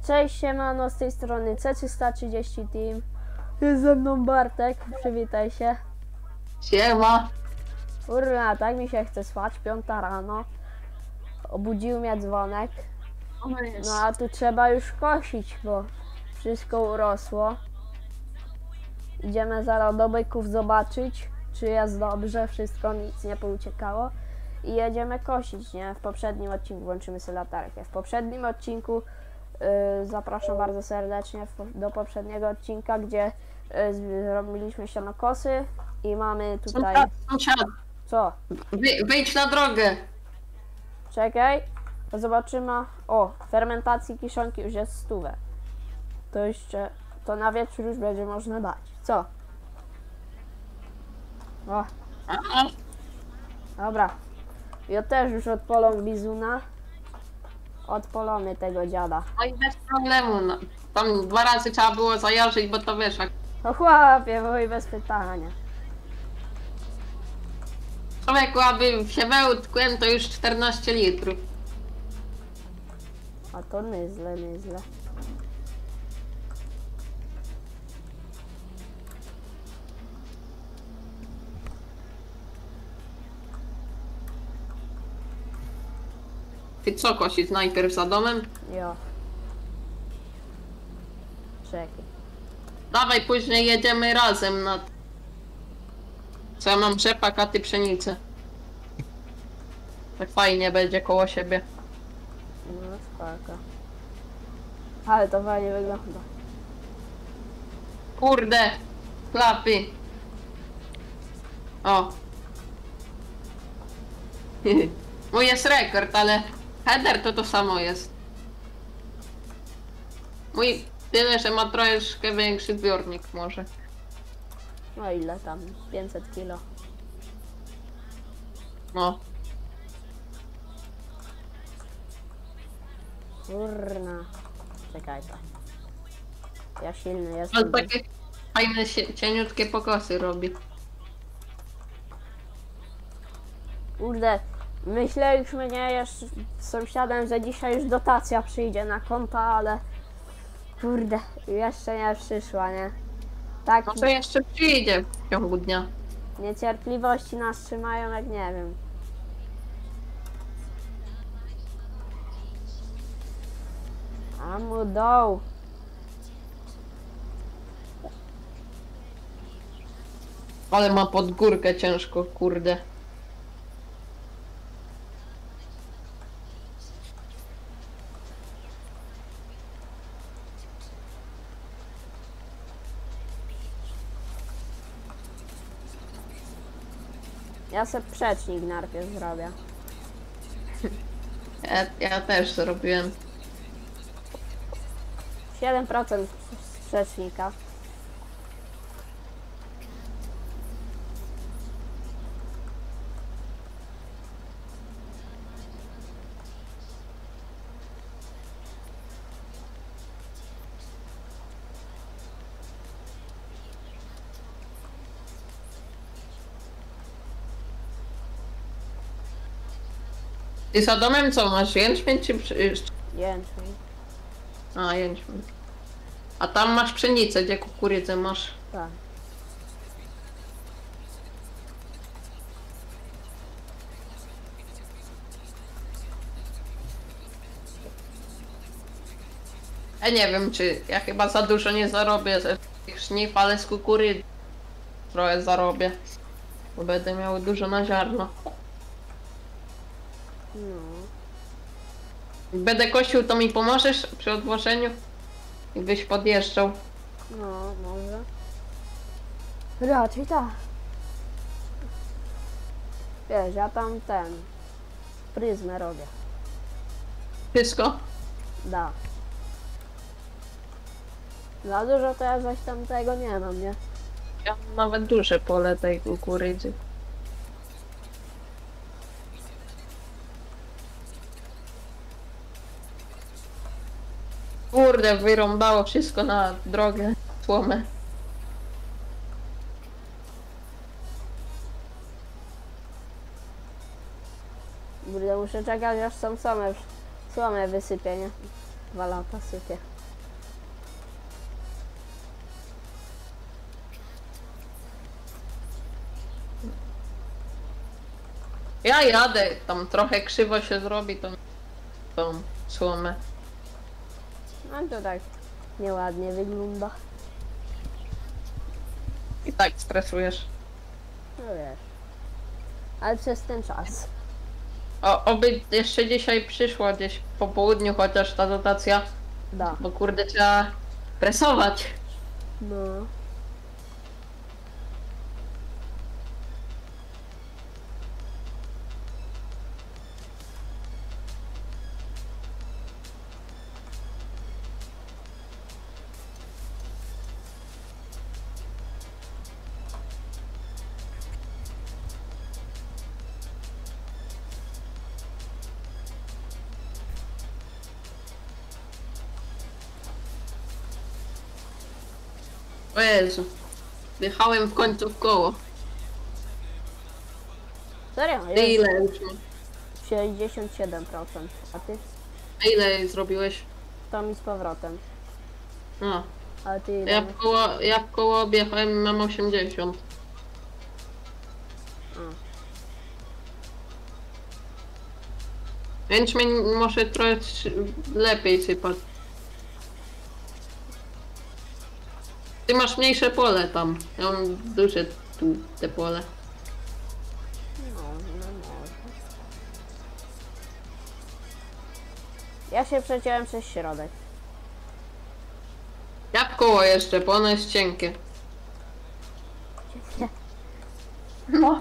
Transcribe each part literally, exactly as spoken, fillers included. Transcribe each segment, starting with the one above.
Cześć, siemano, z tej strony C trzysta trzydzieści Team. Jest ze mną Bartek, przywitaj się. Siema. Urna, tak mi się chce spać, piąta rano. Obudził mnie dzwonek. No a tu trzeba już kosić, bo wszystko urosło. Idziemy zaraz do byków zobaczyć, czy jest dobrze, wszystko, nic nie pouciekało. I jedziemy kosić, nie? W poprzednim odcinku włączymy sobie latarkę. W poprzednim odcinku Yy, zapraszam bardzo serdecznie w, do poprzedniego odcinka, gdzie yy, zrobiliśmy sianokosy i mamy tutaj... Sąsiad, sąsiad. Co? Wy, wyjdź na drogę. Czekaj, to zobaczymy. O, fermentacji kiszonki już jest stówę. To jeszcze, to na wieczór już będzie można dać. Co? O, A, dobra. Ja też już odpolą bizuna. Odpolony tego dziada. no i bez problemu. No. Tam dwa razy trzeba było zajarzyć, bo to wiesz, jak No chłopie, mój bez pytania. człowieku, aby się wełtkłem, to już czternaście litrów. A to nieźle, nieźle. Ty co kosić najpierw za domem? Jo. Czekaj. Dawaj, później jedziemy razem na... Co ja mam rzepak, a ty pszenicę. Tak fajnie będzie koło siebie. No spoko. Ale to fajnie wygląda. Kurde, klapy. O. Mój jest rekord, ale header to to samo jest. Mój tyle, że ma troszkę większy zbiornik może. No ile tam? pięćset kilo. No. Kurna. Czekaj to. Ja silny On jestem. takie fajne sie- cieniutkie pokosy robi. Kurde. Myśleliśmy nie jeszcze z sąsiadem, że dzisiaj już dotacja przyjdzie na konto, ale kurde, jeszcze nie przyszła, nie? Tak, No to jeszcze przyjdzie w ciągu dnia. niecierpliwości nas trzymają jak nie wiem. A mu doł. Ale ma pod górkę ciężko, kurde. Ja se przecznik najpierw zrobię. Ja, ja też zrobiłem. siedem procent sprzecznika. Ty za domem co masz? Jęczmień czy... przy- Jęczmień. A, jęczmień. A tam masz pszenicę, gdzie kukurydzę masz. Tak. Ja nie wiem, czy ja chyba za dużo nie zarobię ze tych żniw, ale z kukurydzy trochę zarobię. Bo będę miał dużo na ziarno. No. Jak będę kosił, to mi pomożesz przy odłożeniu? I byś podjeżdżał. No, może. Raczej tak. Wiesz, ja tam ten pryzmę robię. Wszystko? Da. Za dużo to ja zaś tam tego nie mam, nie? Ja mam nawet duże pole tej kukurydzy. Kurde, wyrąbało wszystko na drogę, słomę. Kurde, muszę czekać aż są same, słomę wysypię, nie? Dwa lata sypię. Ja jadę, tam trochę krzywo się zrobi tą, tą słomę. No to tak nieładnie wygląda. I tak stresujesz. No wiesz. Ale przez ten czas. O, oby jeszcze dzisiaj przyszła gdzieś po południu chociaż ta dotacja, Da. bo kurde trzeba presować. No. O Jezu, wjechałem w końcu w koło. Serio? Ty ile już ma? sześćdziesiąt siedem procent. A ty? A ile zrobiłeś? To mi z powrotem. No, Ale ty ile? ja w koło, ja w koło objechałem i mam osiemdziesiąt. A. Więc mi może trochę lepiej sypać. Ty masz mniejsze pole tam. Ja mam duże tu te pole. No, no może. Ja się przeciąłem przez środek. Ja w koło jeszcze, bo ono jest cienkie. No.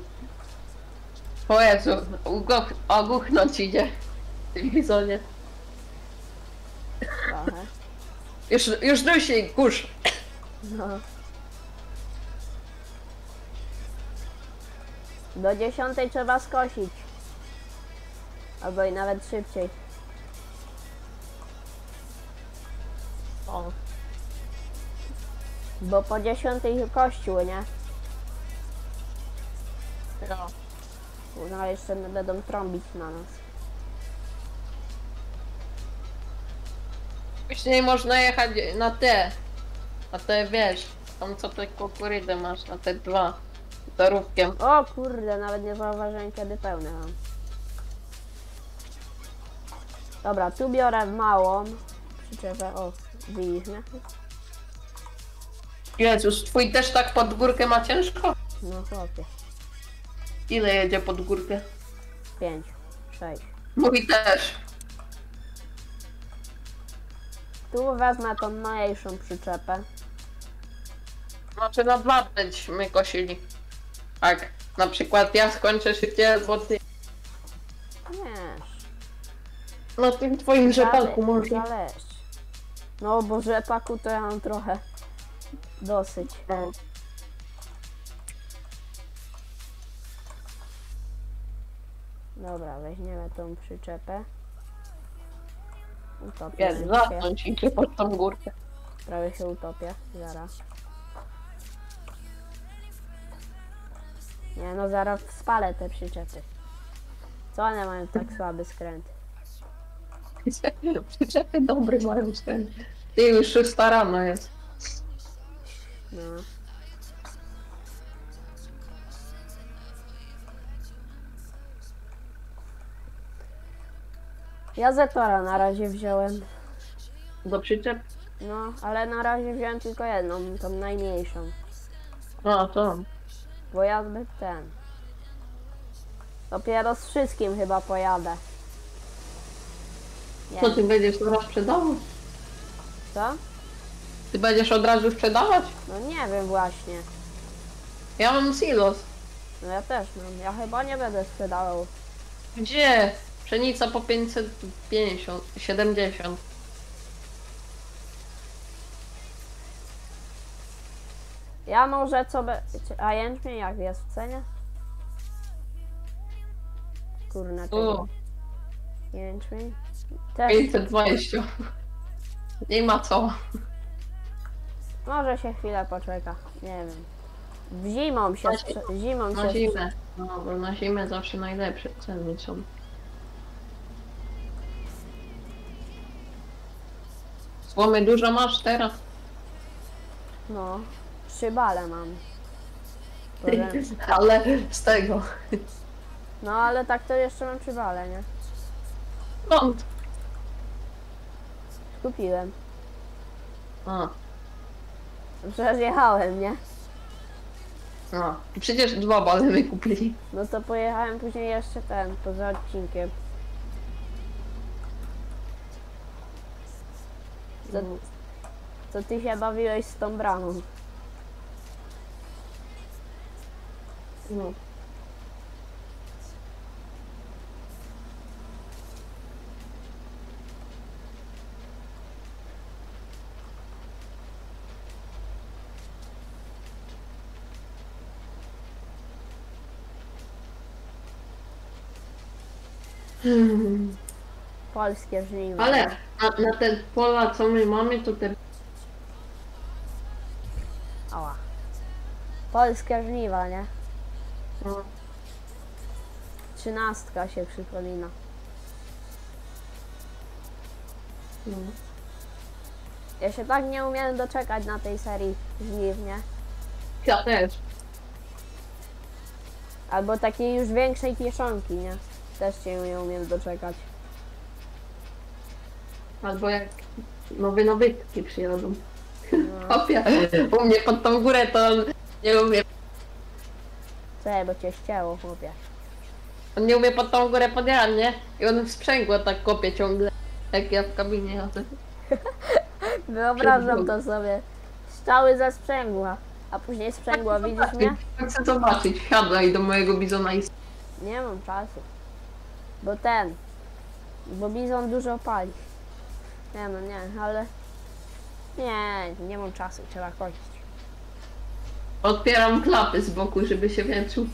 O Jezu, ugoch- oguchnąć idzie w tym bizonie. Trochę. Już, już dusi, kurz. No. Do dziesiątej trzeba skosić. Albo i nawet szybciej. O. Bo po dziesiątej kościół, nie? Ja. No jeszcze będą trąbić na nas. Później można jechać na te. Na te, wiesz, tam co te kukurydy masz, na te dwa. Zarówkiem. O kurde, nawet nie zauważyłem kiedy pełne mam. Dobra, tu biorę małą przyczepę. O, widzisz mnie? Jezus, twój też tak pod górkę ma ciężko? No chłopie. Ile jedzie pod górkę? Pięć, sześć. Mój też. Tu wezmę tą mniejszą przyczepę. Znaczy na dwa będziemy kosili. Tak, na przykład ja skończę szybciej, bo ty Nie. na tym twoim rzepaku Zale- może. Zależy. No bo rzepaku to ja mam trochę dosyć. No. Dobra, weźmiemy tą przyczepę. Utopię Jest, się. zacząć idzie pod tą górkę. Prawie się utopię. Zaraz. Nie no, zaraz spalę te przyczepy. Co one mają tak słaby skręt? Przyczepy dobry mają ten. Ty już szósta rano jest. No. Ja Zetora na razie wziąłem. Do przyczep? No, ale na razie wziąłem tylko jedną, tą najmniejszą. A, to. Bo ja zbyt ten. Dopiero z wszystkim chyba pojadę. Nie Co wiem. ty będziesz teraz sprzedawał? Co? Ty będziesz od razu sprzedawać? No nie wiem właśnie. Ja mam silos. No ja też mam. Ja chyba nie będę sprzedawał. Gdzie? Pszenica po pięćset pięćdziesiąt, siedemdziesiąt. Ja może co by... A jęczmień jak jest w cenie? Kurna, czego? O, Jęczmień? Też. pięćset dwadzieścia. Nie ma co. Może się chwilę poczeka. Nie wiem. W zimą się... Na sprze- Zimą Na się... zimę. No, bo na zimę zawsze najlepsze ceny są. Słomy dużo masz teraz? No. Trzy bale mam. Powiem- Ale z tego. No ale tak to jeszcze mam przywalę, nie? Skąd? Kupiłem. A, Przecież jechałem, nie? a. Przecież dwa balony kupili. No to pojechałem później jeszcze ten, poza odcinkiem. Co, co ty się bawiłeś z tą bramą? No. Hmm. Polskie żniwo. Ale na, na te pola, co my mamy, to te... Ała. Polskie żniwa, nie? No, Trzynastka się przypomina. no. Ja się tak nie umiem doczekać na tej serii żniw, nie? Ja też. Albo takiej już większej kieszonki, nie? Też się nie umiem doczekać. Albo jak nowe nabytki przyjadą. No. Kopia. U mnie pod tą górę to on nie umie. Czekaj, bo cię ścięło, chłopie. On nie umie pod tą górę podjechać, nie? I on w sprzęgło tak kopie ciągle. Jak ja w kabinie jadę. Wyobrażam to sobie. Strzały ze sprzęgła. A później sprzęgło, widzisz mnie? Chcę zobaczyć, wsiadaj do mojego bizona i... Nie mam czasu. Bo ten. Bo bizon dużo pali. Nie no, nie, ale... Nie, nie mam czasu, trzeba kończyć. Otwieram klapy z boku, żeby się wietrzył.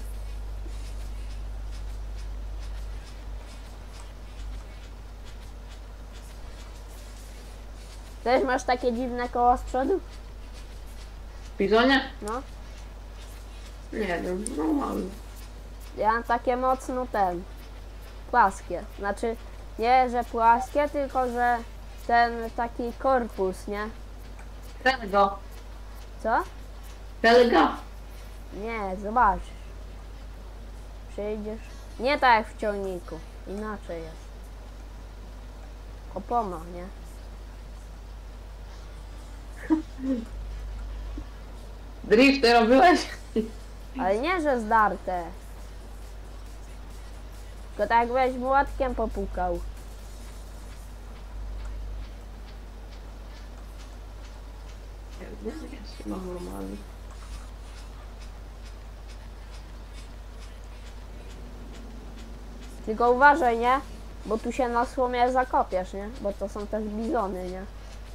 Też masz takie dziwne koła z przodu? W bizonie? No. Nie wiem, normalnie. Ja mam takie mocno ten... Płaskie. Znaczy, nie, że płaskie, tylko że ten taki korpus, nie? Helga. Co? Helga. Nie, zobaczysz. Przyjdziesz. Nie tak jak w ciągniku. Inaczej jest. Opona, nie? Drifty robiłeś? Ale nie, że zdarte. Tylko tak jakbyś młotkiem popukał. Nie, nie, jest chyba normalnie. Tylko uważaj, nie? Bo tu się na słomie zakopiesz, nie? Bo to są też bizony, nie?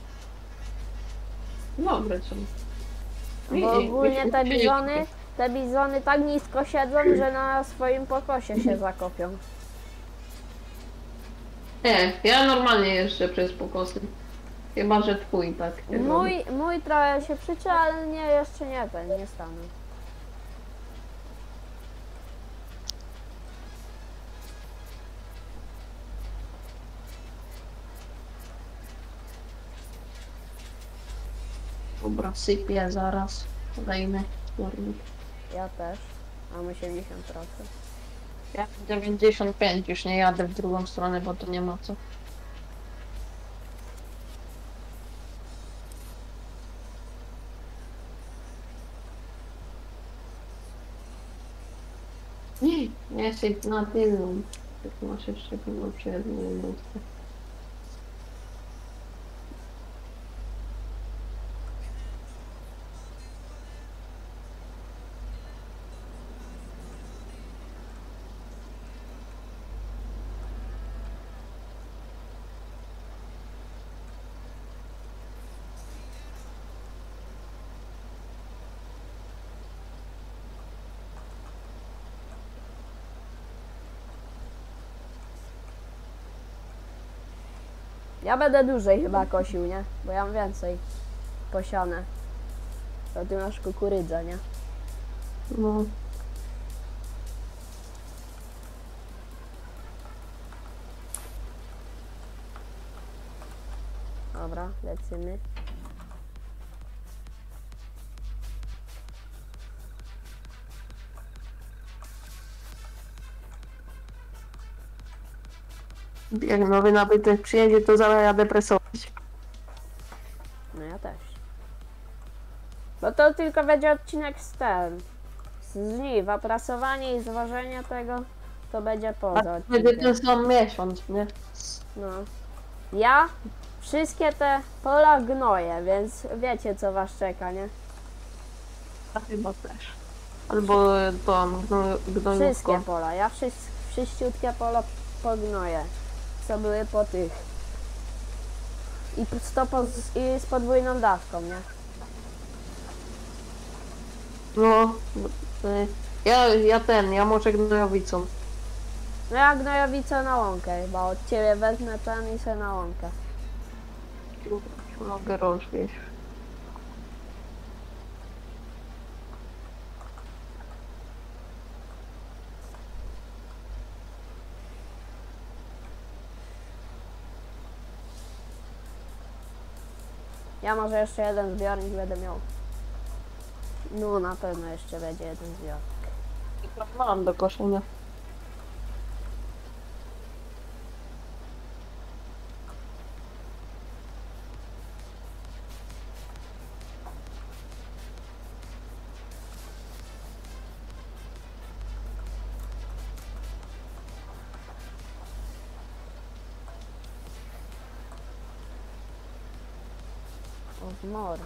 Dobre są. Bo ogólnie te bizony, te bizony tak nisko siedzą, że na swoim pokosie się zakopią. Nie, ja normalnie jeżdżę przez pokosy. Chyba, że twój tak. nie robi. Mój, mój trochę się przyczy, ale nie, jeszcze nie ten, nie stanął. Dobra, sypię zaraz. Kolejny zbiornik. Ja też. Mam osiemdziesiąt procent. Ja dziewięćdziesiąt pięć, już nie jadę w drugą stronę, bo to nie ma co. Nie, nie syp na tylną. Jak masz jeszcze chyba przednią minutkę. Ja będę dłużej chyba kosił, nie? Bo ja mam więcej posiane. To ty masz kukurydzę, nie? No. Dobra, lecimy. Jak nowy nabytek przyjedzie, to zaraz jadę presować. No ja też. Bo to tylko będzie odcinek z ten. Z żniwa, prasowanie i zważenie tego, to będzie A poza będzie odcinkiem. ten sam miesiąc, nie? No. Ja wszystkie te pola gnoję, więc wiecie co was czeka, nie? A chyba też. Albo to gnojówko. Wszystkie pola. Ja wszys- wszyściutkie pola pognoję. Co były po tych. I p- sto po, z- i z podwójną dawką, nie? No, y, ja, ja ten, ja może gnojowicą. No ja gnojowicę na łąkę chyba. Od ciebie wezmę ten i se na łąkę. Mogę rozwieść. Ja może jeszcze jeden zbiornik będę miał. No na pewno jeszcze będzie jeden zbiornik. Mam do koszenia. O w mordę.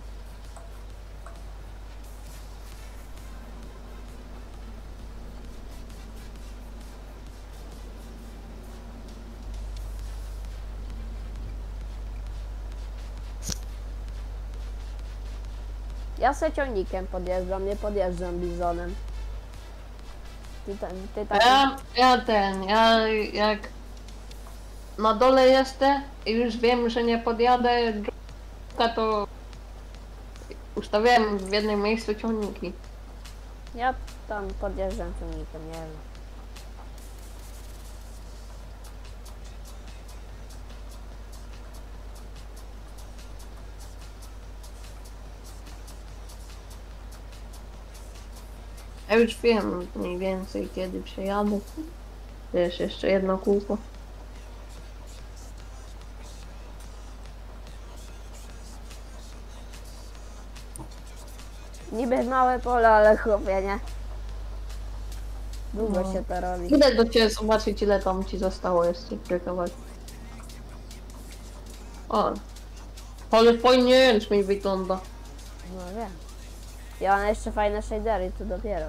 Ja se ciągnikiem podjeżdżam, nie podjeżdżam bizonem. Ty, ten, ty tak... Ja, ja ten, ja jak na dole jestem i już wiem, że nie podjadę, to ustawiałem w jednym miejscu ciągniki. Ja tam podjeżdżam ciągnikiem, nie wiem. Ja już wiem mniej więcej kiedy przejadę. Wiesz, jeszcze jedno kółko. Niby małe pole, ale chłopie, nie? Długo No. się to robi. Idę do ciebie zobaczyć, ile tam ci zostało jeszcze kawałek. O, ale fajnie mi wygląda. No wiem. Ja mam jeszcze fajne shadery, tu dopiero.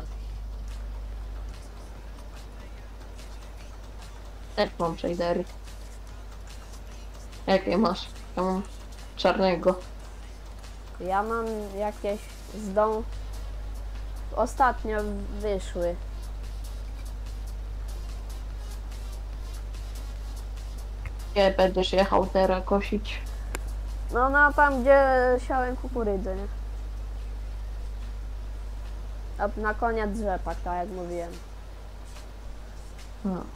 Jak mam shadery? Jakie masz? Ja mam czarnego. Ja mam jakieś z domu... Ostatnio wyszły. Nie będziesz jechał teraz kosić. No, no tam gdzie siałem kukurydzę, nie? A na koniec rzepak, tak jak mówiłem. No.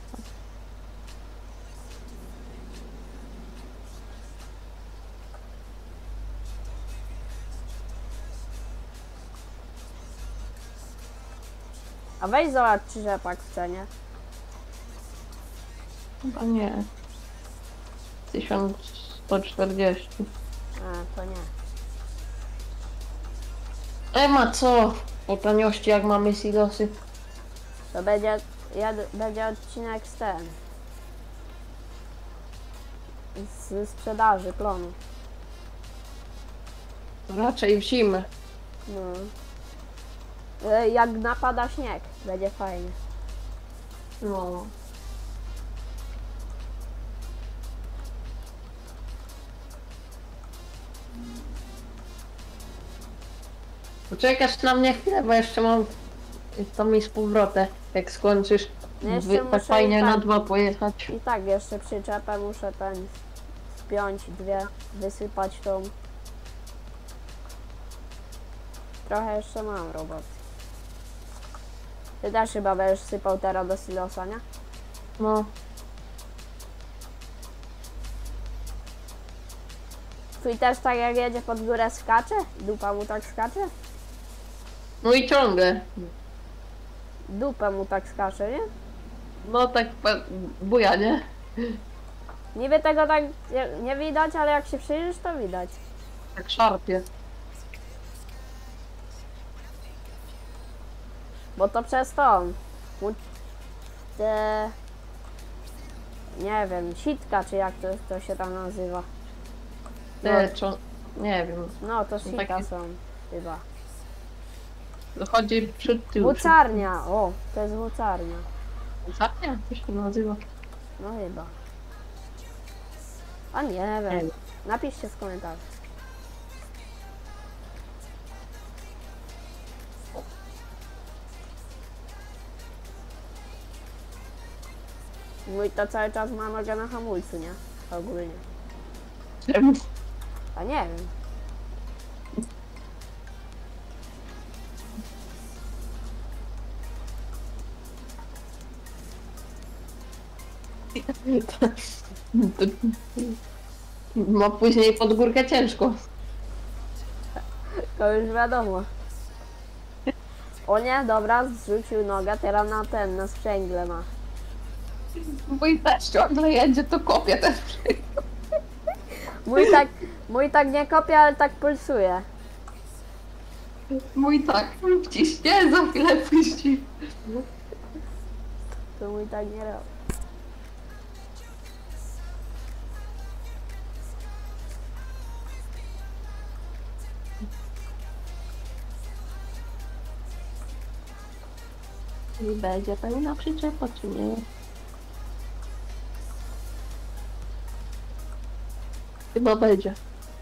A weź zobacz, czy rzepak w cenie. Chyba nie. tysiąc sto czterdzieści. A, to nie. E ma co? Po taniości jak mamy silosy. To będzie, jad, będzie odcinek z ten. Z sprzedaży plonu. Raczej w zimę. No. E, Jak napada śnieg, będzie fajnie. No. Poczekasz na mnie chwilę, bo jeszcze mam to mi z powrotem, jak skończysz. No jeszcze Wy, muszę tak fajnie i na tak- dwa pojechać. I tak jeszcze przyczepę muszę ten spiąć dwie, wysypać tą. Trochę jeszcze mam roboty. Ty też chyba będziesz sypał teraz do silosa, nie? No. Twój też tak jak jedzie pod górę skacze? Dupa mu tak skacze? No i ciągle. Dupę mu tak skacze, nie? No tak pa- buja, nie? Niby tego tak nie, nie widać, ale jak się przyjrzysz, to widać. Tak szarpie. Bo to przez tą. u- Te... Nie wiem, sitka, czy jak to, to się tam nazywa. Te, co... Nie wiem. No, to Są sitka takie- są chyba. Dochodzi przed tył. Włóczarnia, o, to jest włóczarnia. Włóczarnia? To się nazywa. No chyba. A nie wiem. Nie wiem. Napiszcie w komentarzu. Mój to cały czas ma nogę na hamulcu, nie? Ogólnie. Czemu? A nie wiem. Ma później pod górkę ciężko. To już wiadomo. O nie, dobra, zrzucił nogę, teraz na ten, na sprzęgle ma. Bo i też ciągle jedzie, to kopie też. Mój tak, mój tak nie kopie, ale tak pulsuje. Mój tak wciśnie, za chwilę puści. To mój tak nie robi. I będzie pełna przyczepa, czy nie? Chyba będzie.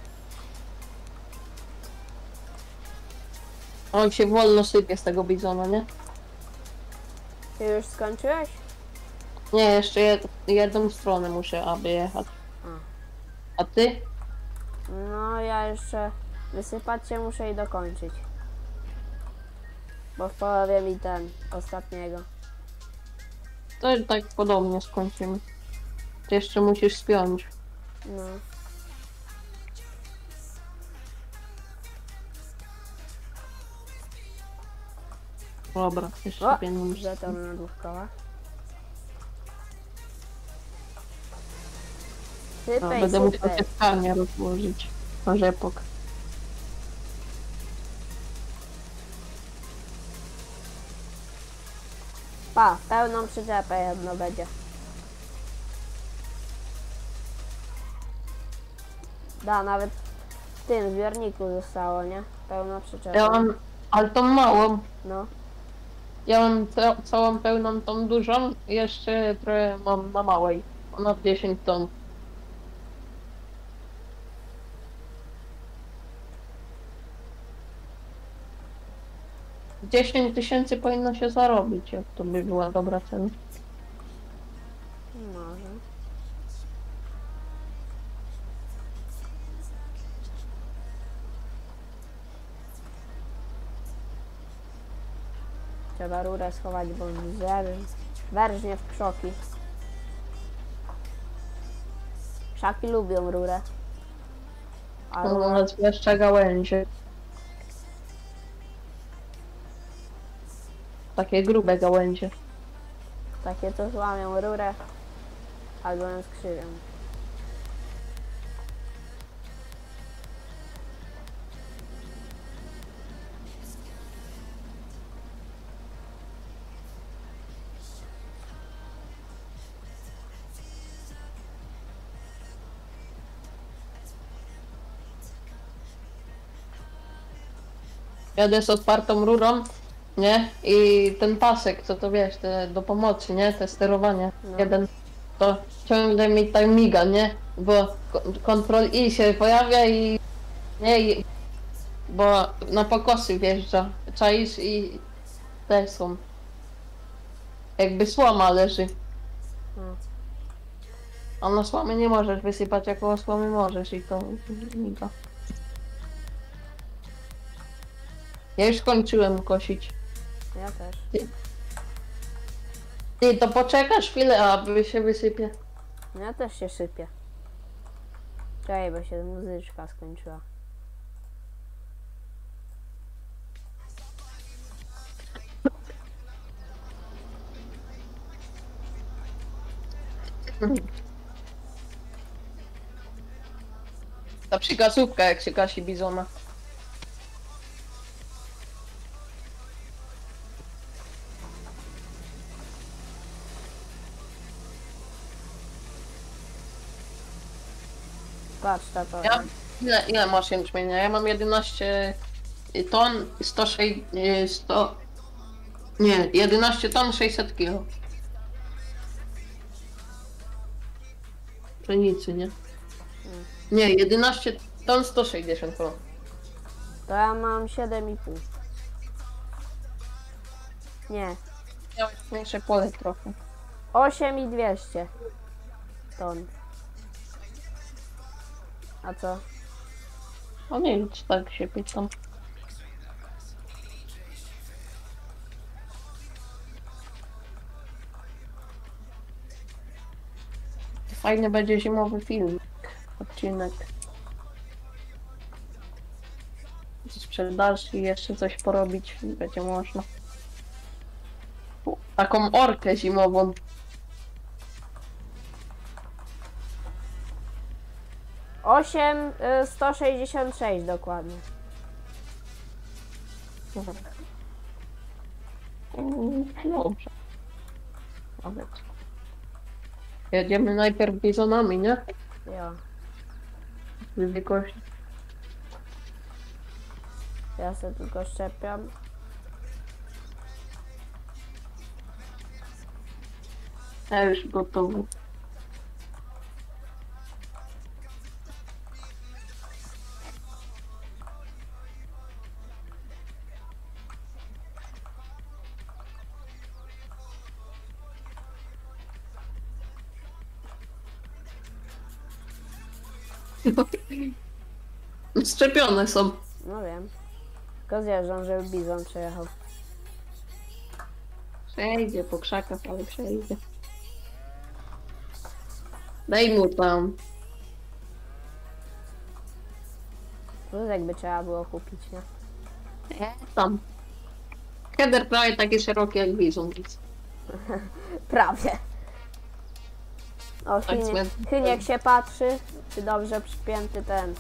On się wolno sypie z tego bizona, nie? Ty już skończyłeś? Nie, jeszcze jed jedną stronę muszę, aby jechać. A ty? No, ja jeszcze wysypać się muszę i dokończyć. Bo w połowie mi ten, ostatniego. To tak podobnie skończymy. Ty jeszcze musisz spiąć. No. Dobra, jeszcze O, pięknie. że to na dwóch kołach. No, Sypej, będę musiał sypej. się w karnie rozłożyć. Na rzepok. Pa, pełną przyczepę jedno będzie. Da, nawet w tym zbiorniku zostało, nie? Pełna przyczepa. Ja mam, ale tą małą. No. Ja mam ca całą pełną tą dużą i jeszcze trochę mam na małej. Ona dziesięć ton. dziesięć tysięcy powinno się zarobić, jak to by była dobra cena. Może. Trzeba rurę schować, bo zerz, wężnie w krzoki. Krzaki lubią rurę. A No, rura, nawet jeszcze gałęzie. Takie grube gałęzie. takie co złamią rurę albo ją skrzywią. Jadę z otwartą rurą, nie? I ten pasek, co to wiesz, te do pomocy, nie? Te sterowanie. No. Jeden, to ciągle mi tak miga, nie? Bo kontrol I się pojawia i nie, i, bo na pokosy wjeżdża, czaisz i te są. Jakby słoma leży. No. A na słomy nie możesz wysypać, jak o słomy możesz i to miga. Ja już skończyłem kosić. Ja też. Ty, to poczekasz chwilę, aby się wysypie. Ja też się sypię. Czekaj, bo się muzyczka skończyła. Ta przykazówka, jak się gasi bizona. Patrz, tato. Ja, ile, ile masz jęczmienia? Ja mam jedenaście ton, sto sześćdziesiąt, sto... Nie, jedenaście ton, sześćset kilo. Pszenicy, nie? Nie, jedenaście ton, sto sześćdziesiąt kilo. To ja mam siedem i pół. Nie. Miałeś mniejsze pole trochę. osiem i dwieście ton. A co? No nie nic, tak się pytam. Fajny będzie zimowy film. Odcinek. Sprzedaż i jeszcze coś porobić będzie można. U, taką orkę zimową. osiem, y, sto sześćdziesiąt sześć dokładnie. Mm, Dobrze. Nawet. Jedziemy najpierw bizonami, nie? Jo. Wielkości. Ja se tylko szczepiam. Ja już gotowy. Szczepione są. No wiem. Tylko zjeżdżam, żeby bizon przejechał. Przejdzie po krzakach, ale przejdzie. Daj mu tam. Wózek by trzeba było kupić, nie? Nie, tam. Header prawie taki szeroki jak bizon. Prawie. O, Tak Chynie, złe. Chyniek się patrzy, czy dobrze przypięty ten.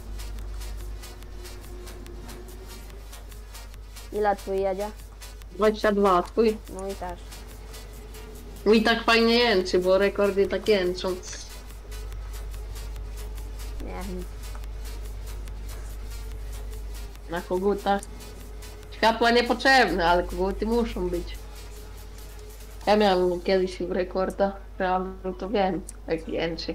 Ile twój jedzie? dwadzieścia dwa, twój. Mój też. Mój tak fajnie jęczy, bo rekordy tak jęczą. Nie wiem. Na kogutach. Światła niepotrzebne, ale koguty muszą być. Ja miałem kiedyś rekorda realu, to wiem, jak jęczy.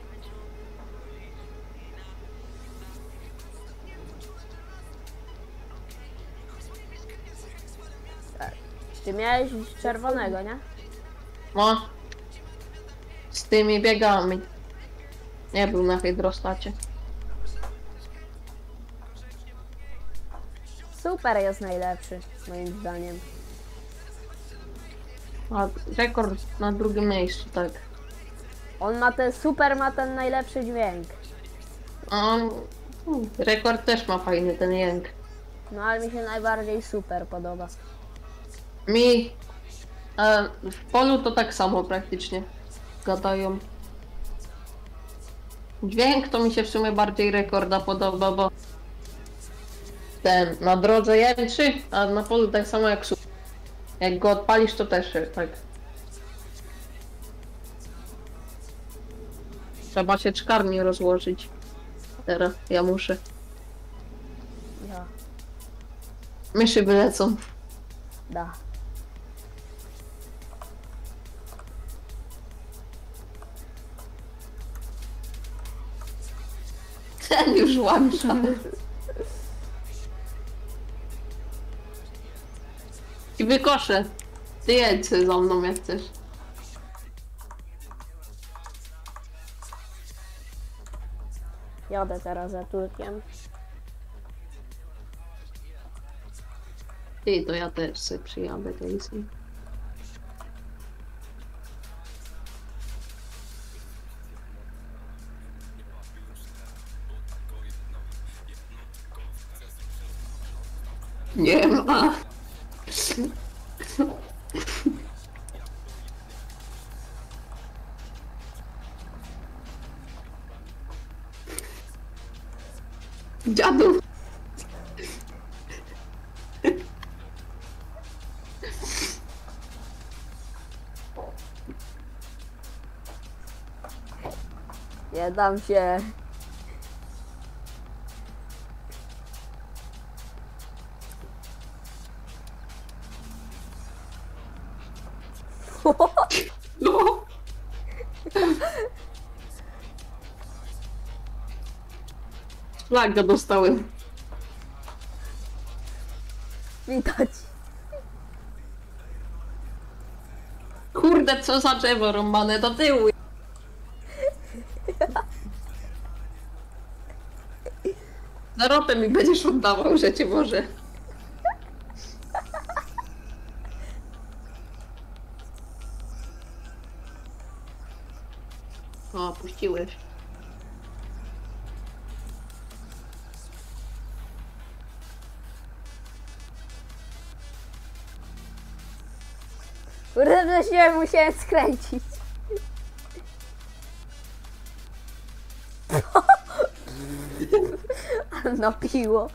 Ty miałeś czerwonego, nie? No. Z tymi biegami. Nie był na hydrostacie. Super jest najlepszy, moim zdaniem. A rekord na drugim miejscu, tak. On ma ten, super ma ten najlepszy dźwięk. A, hmm, rekord też ma fajny ten jęk. No ale mi się najbardziej super podoba. Mi e, w polu to tak samo praktycznie gadają. Dźwięk to mi się w sumie bardziej rekorda podoba, bo ten na drodze jęczy, a na polu tak samo jak su. Jak go odpalisz, to też tak. Trzeba się czkarnie rozłożyć. Teraz ja muszę. Ja, Myszy wylecą. da. Ten już łamsza. I wykoszę. Ty jedź sobie za mną jak chcesz. Jadę teraz za Turkiem. Ty, to ja też sobie przyjadę tej sobie. Nie ma. Dziadu. Nie dam się. No. Flagę dostałem. Widać. Kurde, co za drzewo rąbane do tyłu. Za ropę mi będziesz oddawał, że cię może. O, puściłeś. Kurde, się musiałem skręcić. No piło.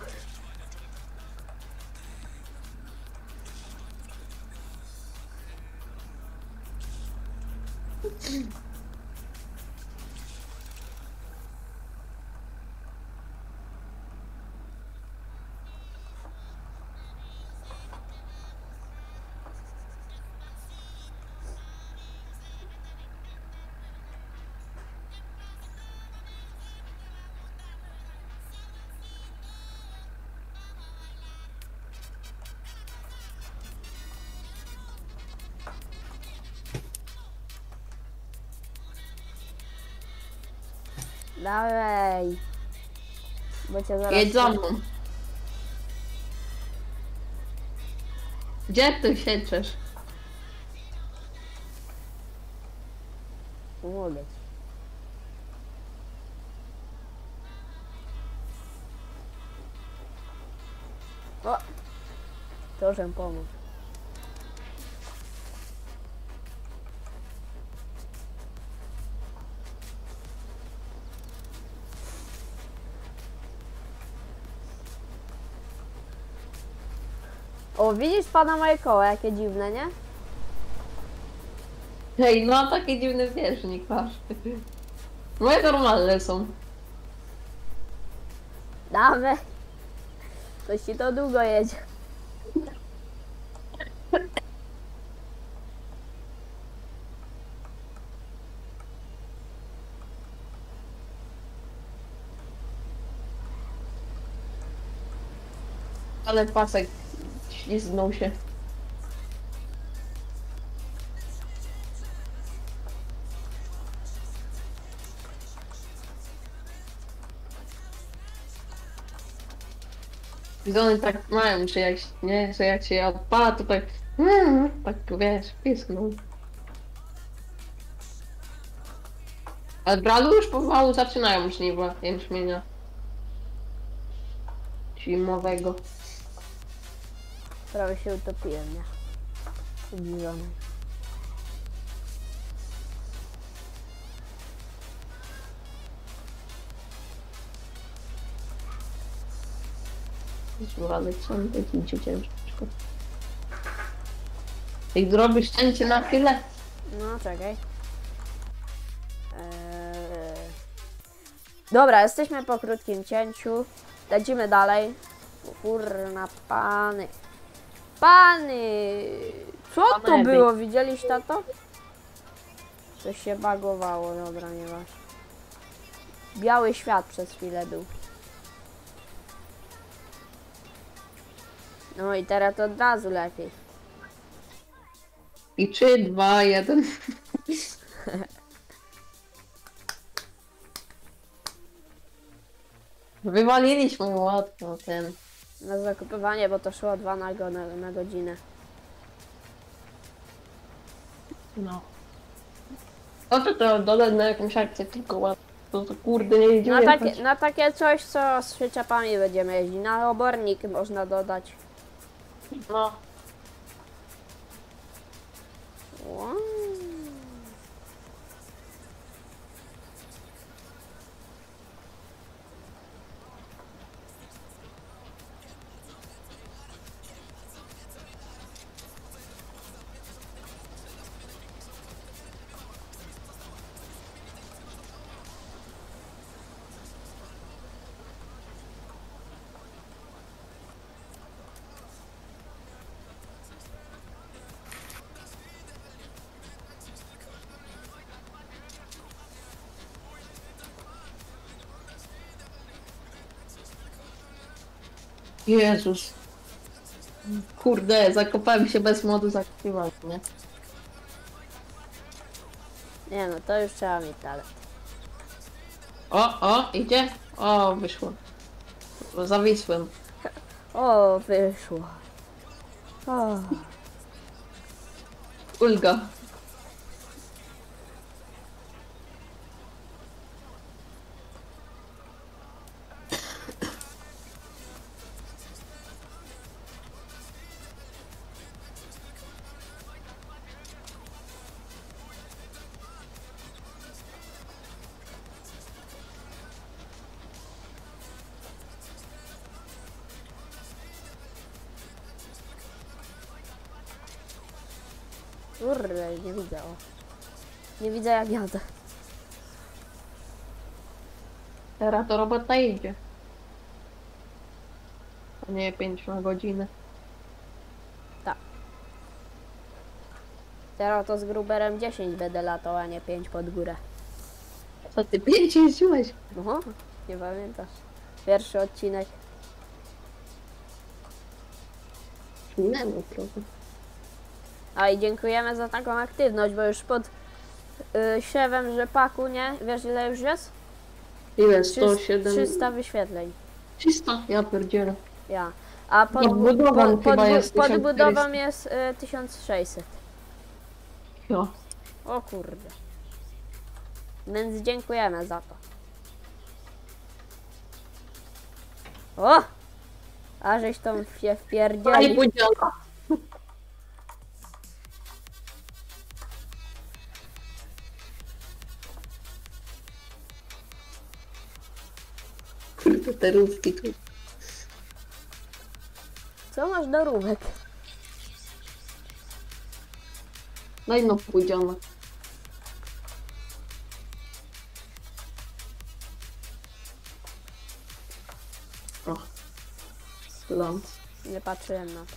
Dawaj. Bo cię zaraz... Jedź za mną. Gdzie ty sieczesz? Pomogę ci. O! To, żem pomógł. O, widzisz pana moje koła, jakie dziwne, nie? Hej, no taki dziwny wierzchnik masz. Moje normalne są. Dawaj. Coś ci to długo jedzie. Ale pasek ślizgnął się. Widony tak mają, że jak, nie, że jak się odpala, to tak, mm, tak wiesz, pisknął. Ale bralu już pomału zaczynają żniwa jęczmienia zimowego. Prawie się utopiłem, nie? Zdziwiony. Ale co mi tak idzie ciężko. I zrobisz cięcie na chwilę? No, czekaj. Eee... Dobra, jesteśmy po krótkim cięciu. Lecimy dalej. O, kurna, pany. Pany! Co to Pany. było? Widzieliście to? Coś się bagowało, dobra, nie masz. Biały świat przez chwilę był. No i teraz to od razu lepiej. I trzy, dwa, jeden. Wywaliliśmy łatwo ten. Na zakupywanie, bo to szło dwa na, go, na, na godzinę. No. No to to dodać na jakąś akcję tylko łatwo. To, to kurde nie idzie. Na takie, na takie coś, co z przyczepami będziemy jeździć. Na obornik można dodać. No. Wow. Jezus. Kurde, zakopałem się bez modu zakrywania, nie? Nie no, to już trzeba mieć talent. O, o, idzie? O, wyszło. Zawisłem. O, wyszło. O. Ulga. Kurde, nie widzę. O. Nie widzę jak jadę. Teraz to robota idzie. A nie pięć na godzinę. Teraz to z gruberem dziesięć będę latał, a nie pięć pod górę. Co ty pięć jeździłeś? No, nie pamiętasz. Pierwszy odcinek. Nie no, trochę. A i dziękujemy za taką aktywność, bo już pod y, siewem rzepaku, nie? Wiesz ile już jest? Ile? sto siedem? trzysta wyświetleń. trzysta? Ja pierdzielę. Ja. A pod, Podbudową po, chyba podbu- jest pod tysiąc budową czterysta. jest y, tysiąc sześćset. Jo. O kurde. Więc dziękujemy za to. O! A żeś tą się Nie wpierdzieli. podziela. Kurde, te rówki tu. Co masz do rówek? Daj no pójdziemy. O. Ląd. Nie patrzyłem na to.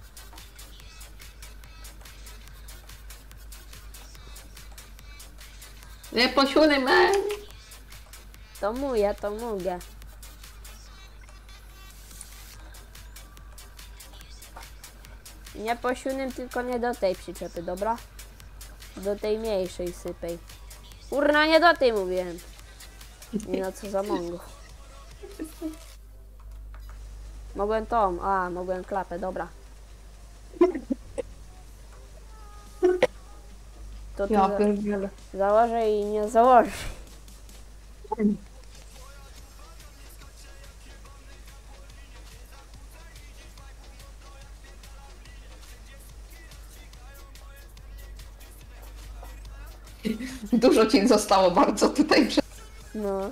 Nie posiury me. To mój, ja to mogę. Nie po siódmym, tylko nie do tej przyczepy, dobra? Do tej mniejszej sypej. Urna, nie do tej mówiłem. Nie no, co za mongo. Mogłem tą, a, mogłem klapę, dobra. To ty Ja za pierdzielę. założę i nie założę. Dużo ci zostało bardzo tutaj. Prze- No.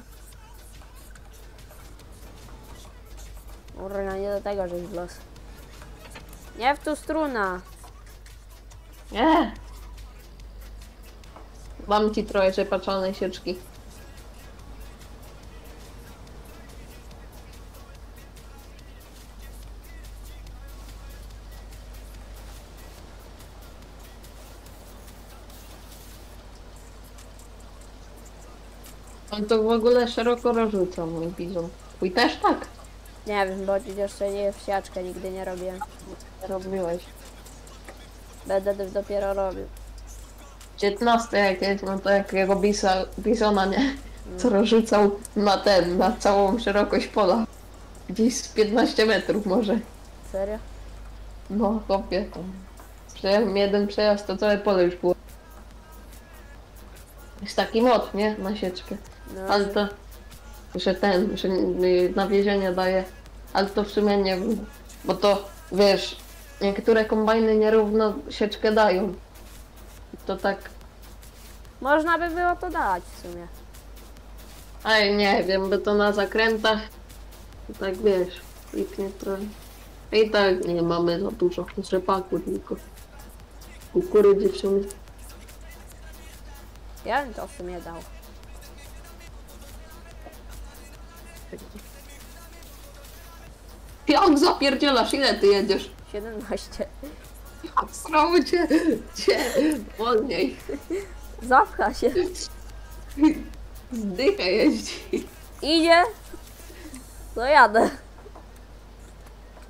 Urna, nie do tego, żeś w los. Nie w tu struna. Nie. Mam ci trochę rzepaczonej sieczki. On to w ogóle szeroko rozrzuca, mój bizon. Twój też tak? Nie wiem, bo jeszcze nie w siaczkę nigdy nie robiłem. Robiłeś. Będę też dopiero robił. dziewiętnaście jak jest, no to jakiego bisa, bizona, nie? Co rozrzucał na ten, na całą szerokość pola. Gdzieś z piętnaście metrów może. Serio? No, chłopie. Przejechałem jeden przejazd, to całe pole już było. Jest taki mod, nie? Na sieczkę. No, Ale to, że ten, że y, nawiezienie daje. Ale to w sumie nie wiem. Bo to, wiesz, niektóre kombajny nierówno sieczkę dają. To tak, można by było to dać w sumie. aj nie wiem, bo to na zakrętach, to tak wiesz, lipnie trochę. I tak nie mamy za dużo z rzepaku, tylko kukurydzy w sumie. Ja bym to w sumie dał. Jak zapierdzielasz, ile ty jedziesz? siedemnaście. Srało cię, cię, wolniej. Zapcha się. Zdycha jeździ. Idzie. To jadę.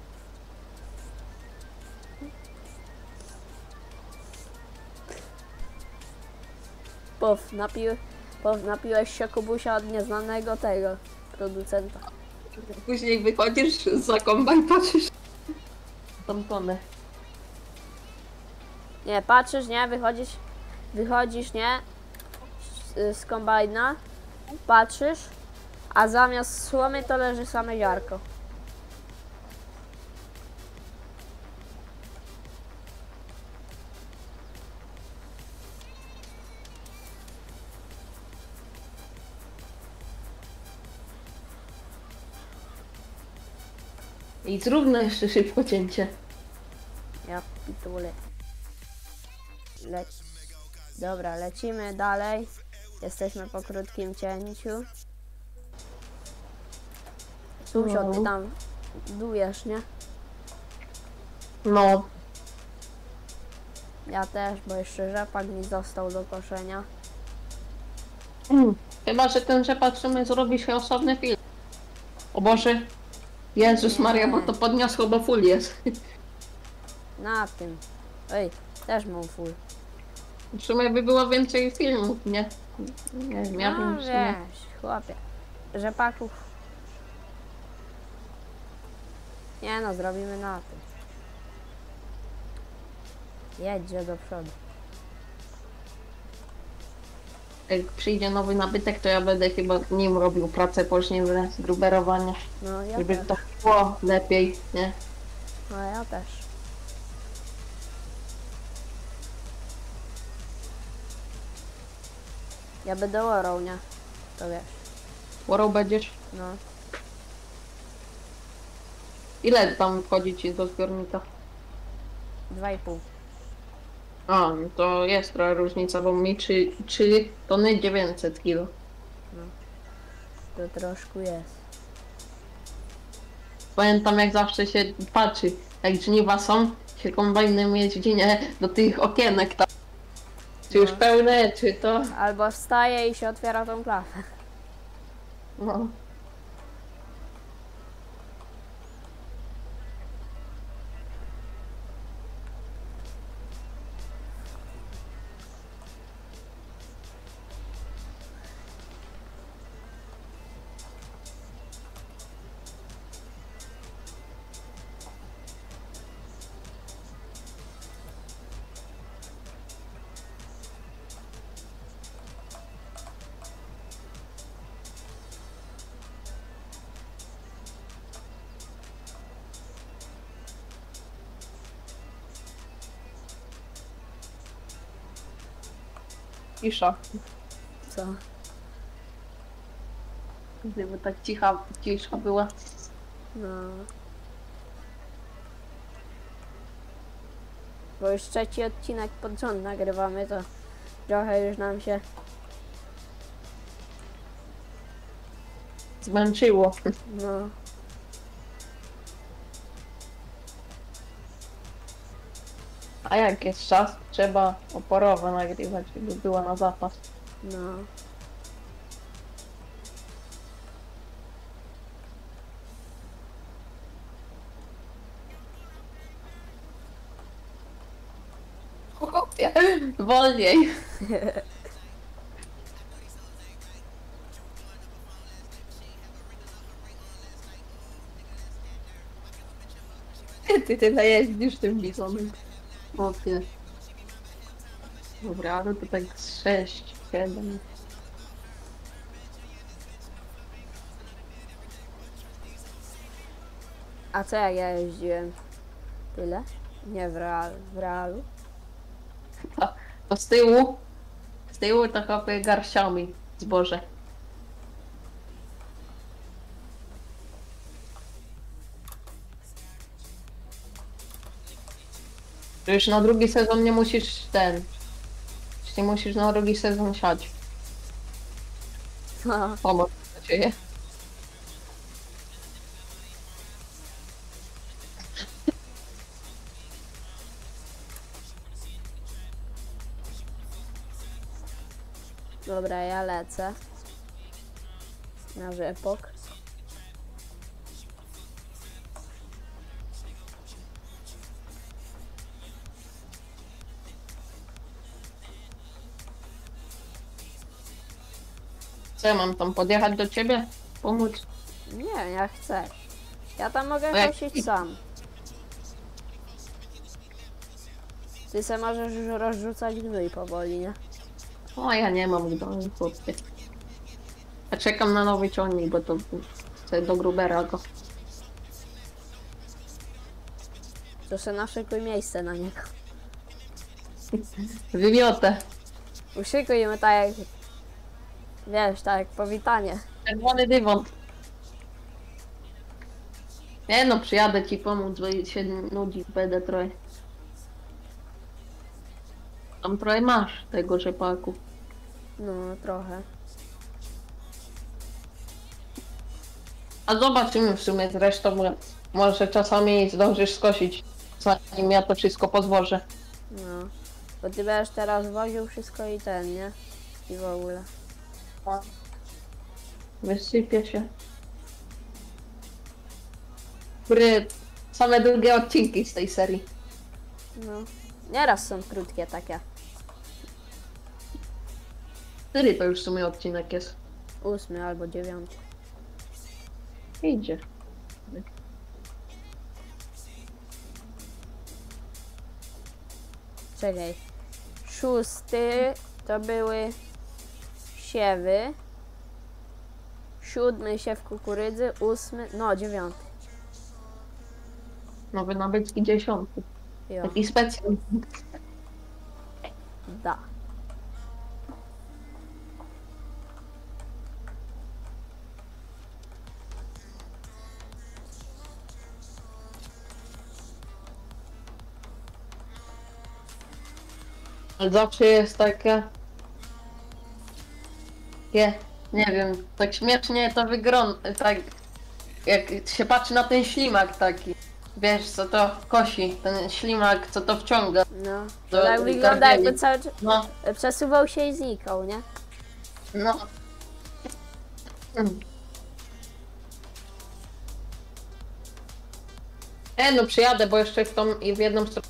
Pow, napi, pow, napiłeś się Kubusia od nieznanego tego producenta. Później wychodzisz za kombajn, patrzysz tam tonę. Nie, patrzysz, nie, wychodzisz, wychodzisz, nie, z, z kombajna, patrzysz, a zamiast słomy to leży same ziarko. I zrówno jeszcze szybko cięcie. Ja pitule. Le... Dobra, lecimy dalej. Jesteśmy po krótkim cięciu. Suzio, ty tam dujesz, nie? No, Ja też, bo jeszcze rzepak mi został do koszenia. mm. chyba, że ten rzepak w sumie zrobi się osobny film. O Boże, Jezus Nie. Maria, bo to podniosło, bo full jest. Na tym. Ej, też mam full. W sumie by było więcej filmów, nie? Nie wiem, ja No bym w sumie... wiesz, chłopie. Rzepaków. Nie no, zrobimy na tym. Jedźcie do przodu. Jak przyjdzie nowy nabytek, to ja będę chyba nim robił pracę później z gruberowania. No ja Żeby też. to było lepiej, nie? No ja też. Ja będę orał, nie? To wiesz. Porą będziesz? No. Ile tam wchodzi ci do zbiornika? Dwa i pół. A, no to jest trochę różnica, bo mi trzy tony dziewięćset kilo. To troszkę jest. Pamiętam jak zawsze się patrzy, jak żniwa są, się kombajnem jeździ, nie? Do tych okienek tam. Czy już No. pełne, czy to... Albo wstaje i się otwiera tą klafę. No. Cisza. Co? Gdyby tak cicha, cisza była. No. Bo już trzeci odcinek pod rząd nagrywamy, to trochę już nam się... Zmęczyło. No. A jak jest czas, trzeba oporowo nagrywać, żeby była na zapas. No. Chłopie, wolniej. Ty tyle jeździsz tym bizonem. Chłopie. Dobra, ale to tak z sześć, siedem. A co jak ja jeździłem? Tyle? Nie w, real, w realu? To, to z tyłu, z tyłu to chłopie garściami zboże. To już na drugi sezon nie musisz ten. Już nie musisz na drugi sezon siać. No. Pomoc dla ciebie. Dobra, ja lecę. Na rzepok. Co ja mam tam podjechać do ciebie? Pomóc? Nie, jak chcesz. Ja tam mogę No jak- kosić sam. Ty se możesz już rozrzucać gnój powoli, nie? O, ja nie mam gdolu, chłopie. Ja czekam na nowy ciągnik, bo to chcę do Grubera go. To se naszykuj miejsce na niego. Wymiotę. Uszykujmy tak jak... Wiesz, tak jak powitanie. Czerwony dywan. Nie no, przyjadę ci pomóc, bo się nudzi będę trochę. Tam trochę masz tego rzepaku. No, trochę. A zobaczymy w sumie zresztą, bo może czasami zdążysz skosić, zanim ja to wszystko pozwożę. No. Bo ty będziesz teraz woził wszystko i ten, nie? I w ogóle. Wysypie się. Kurde, same długie odcinki z tej serii. No. Nieraz są krótkie takie. Który to już w sumie odcinek jest? Ósmy albo dziewiąty. Idzie. Czekaj. Szósty to były siewy. Siódmy siew kukurydzy. Ósmy, no dziewiąty. Nowy nabytki dziesiąty. Jo, Taki specjalny. da. Ale zawsze jest takie... Nie, nie wiem, tak śmiesznie to wygląda, tak jak się patrzy na ten ślimak taki. Wiesz co to kosi, ten ślimak co to wciąga. No. To To tak wygląda jakby garbienie. cały czas No, przesuwał się i znikał, nie? no. Hmm. E, no przyjadę, bo jeszcze w tą i w jedną stronę.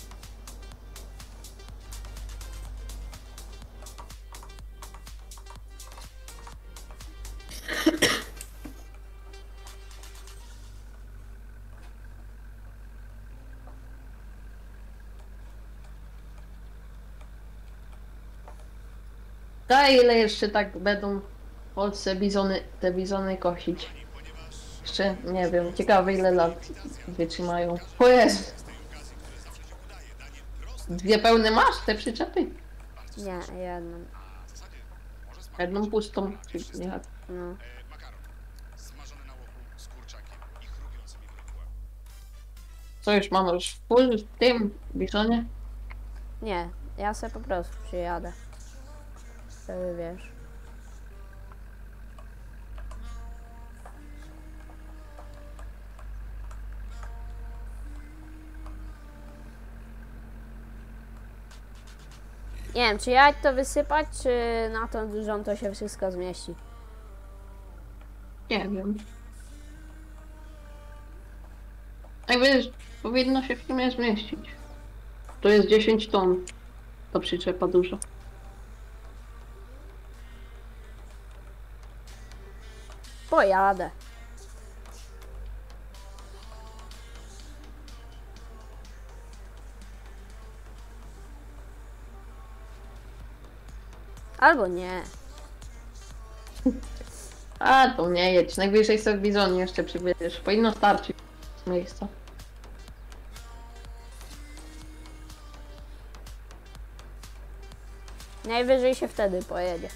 Daj, ile jeszcze tak będą w Polsce bizony, te bizony kosić. Jeszcze nie wiem, ciekawe ile lat wytrzymają. O Jezu. Dwie pełne masz te przyczepy? Nie, jedną. Jedną pustą, czy nie? No. Smażone na łoku z kurczakiem i chrupiącymi krokułami. Co już mam już full w tym bizonie? Nie, ja se po prostu przyjadę. Wtedy wiesz. Nie wiem, czy jać to wysypać, czy na tą dużą to się wszystko zmieści. Nie wiem. Jak wiesz, powinno się w sumie zmieścić. To jest dziesięć ton. To przyczepa duża. Pojadę. Albo nie. A, to nie jedź. Najwyżej sobie w bizonie jeszcze przybierzesz. Powinno starczyć z miejsca. Najwyżej się wtedy pojedzie.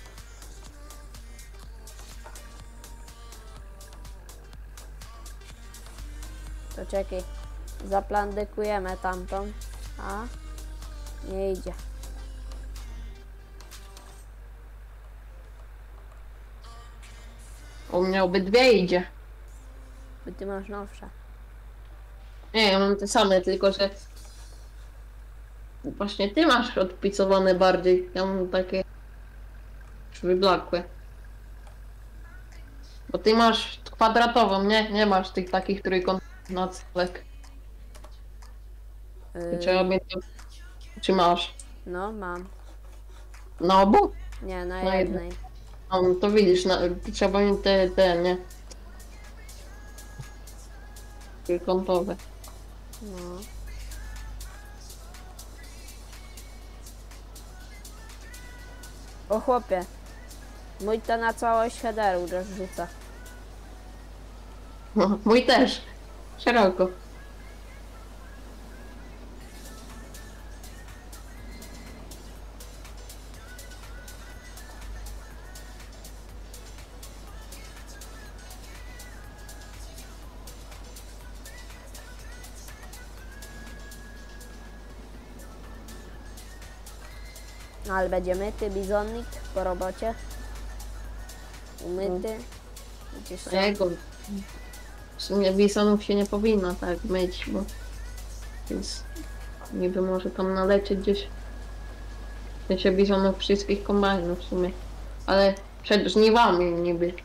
To czekaj. Zaplandykujemy tamtą. A nie idzie. U mnie obydwie idzie. Bo ty masz nowsze. Nie, ja mam te same, tylko że... Właśnie ty masz odpicowane bardziej. Ja mam takie... już wyblakłe. Bo ty masz kwadratową, nie? Nie masz tych takich trójkątnych naclek. Yy, Trzeba by to... Czy masz? no mam. Na obu? Nie, na Na jednej. No, to widzisz, na, trzeba mieć te, te, nie? Trójkątowe. No. O chłopie. Mój to na całość headeru rozrzuca. No, mój też. Szeroko. No ale będzie myty, bizonik po robocie. Umyty. Gdzieś tam. Jego. W sumie bisonów się nie powinno tak myć, bo... Więc... Niby może tam nalecieć gdzieś... W sensie bisonów wszystkich kombajnów w sumie. Ale przed żniwami niby.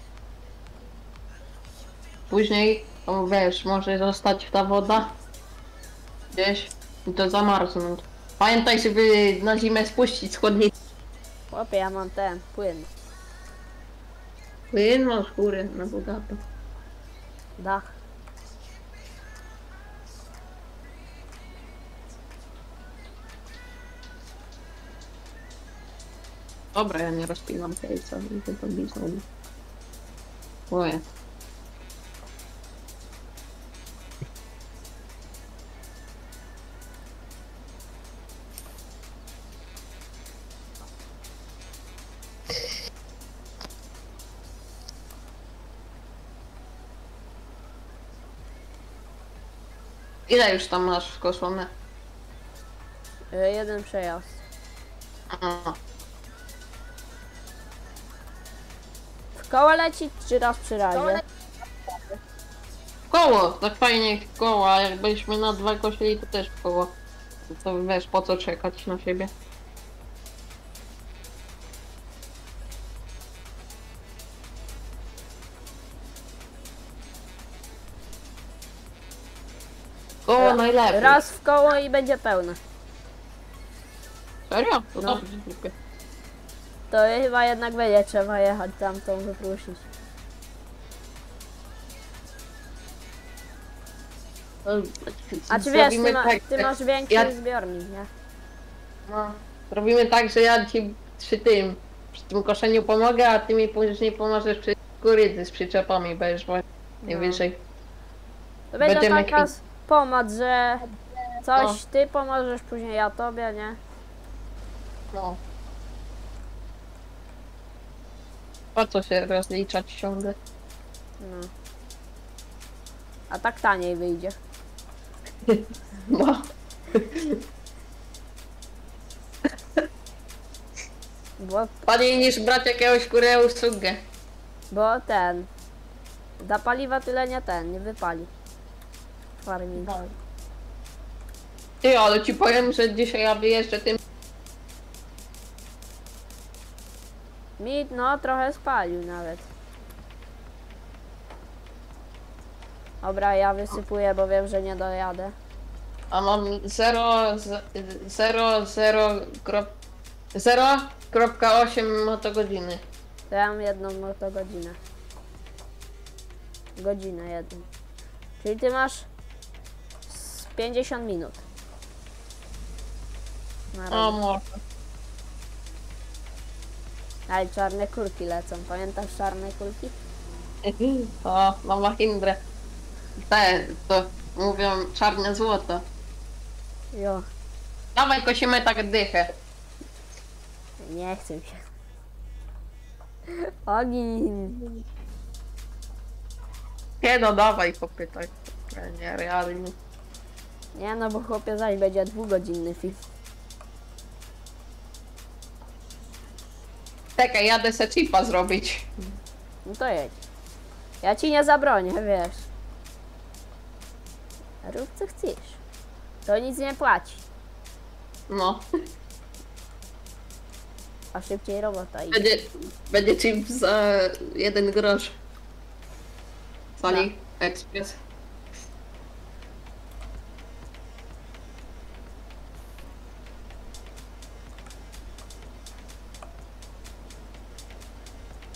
Później, to wiesz, może zostać ta woda gdzieś i to zamarznąć. Pamiętaj, żeby na zimę spuścić z chłodnicy. Chłopie, ja mam ten płyn. Płyn masz góry na bogato. Dach. Dobra, ja nie rozpinam tejca i tylko bizon. Oje. Ile już tam masz skoszone? Y, Jeden przejazd. Aha. W koło leci czy raz przy razie? W koło, tak fajnie w koło, a jakbyśmy na dwa kosili, to też w koło. To wiesz, po co czekać na siebie. Koło Ra- najlepiej. Raz w koło i będzie pełne. Serio? To No. dobrze, dziękuję. To chyba jednak będzie trzeba jechać tamtą wyprószyć. A czy wiesz, ty, Zrobimy ma, tak, ty masz większy ja- zbiornik, nie? No, robimy tak, że ja ci przy tym, przy tym koszeniu pomogę, a ty mi później pomożesz przy kukurydzy z przyczepami, będziesz właśnie najwyżej. To będzie Będziemy taka kwi- s- pomoc, że coś No. ty pomożesz, później ja tobie, nie? No. Po co się rozliczać ciągle? No. A tak taniej wyjdzie. No. Bo, Taniej niż brać jakiegoś kurę usługę. bo ten. Da paliwa tyle nie ten, nie wypali. Farming. Ty, ale ci powiem, że dzisiaj ja wyjeżdżę tym. Mi no trochę spalił nawet. Dobra, ja wysypuję, bo wiem, że nie dojadę. A mam zero przecinek osiem motogodziny. To ja mam jedną motogodzinę. Godzinę jedną. Czyli ty masz z pięćdziesiąt minut. Na O, razie. może. Ale czarne kulki lecą. Pamiętasz czarne kulki? O, na Mahindrę. Te, to mówią czarne złoto. Jo, Dawaj kosimy tak dychę. nie chcę się. Ogień. Nie no, dawaj kopy tak. Nie, realnie. Nie no, bo chłopie zaś będzie dwugodzinny film. Czekaj, jadę se chipa zrobić. No to jedź. Ja ci nie zabronię, wiesz. Rób co chcesz. To nic nie płaci. No. A szybciej robota idzie. Będzie, będzie chip za jeden grosz. Z Ali Express.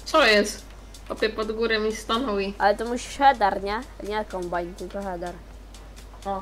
Co jest? Kopie pod górę mi stanął i... Ale to musisz header, nie? Nie kombajn, tylko header. O.